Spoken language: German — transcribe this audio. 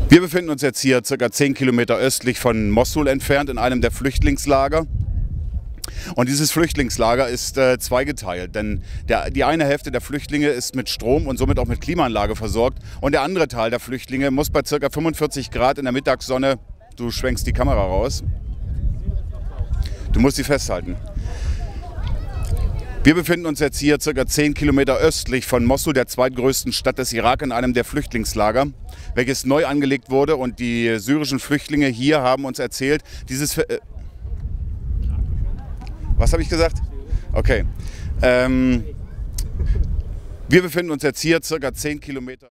Wir befinden uns jetzt hier ca. 10 Kilometer östlich von Mossul entfernt in einem der Flüchtlingslager. Und dieses Flüchtlingslager ist zweigeteilt, denn die eine Hälfte der Flüchtlinge ist mit Strom und somit auch mit Klimaanlage versorgt und der andere Teil der Flüchtlinge muss bei ca. 45 Grad in der Mittagssonne, du schwenkst die Kamera raus, du musst sie festhalten. Wir befinden uns jetzt hier ca. 10 Kilometer östlich von Mossul, der zweitgrößten Stadt des Irak, in einem der Flüchtlingslager, welches neu angelegt wurde, und die syrischen Flüchtlinge hier haben uns erzählt, was habe ich gesagt? Okay. Wir befinden uns jetzt hier ca. 10 Kilometer.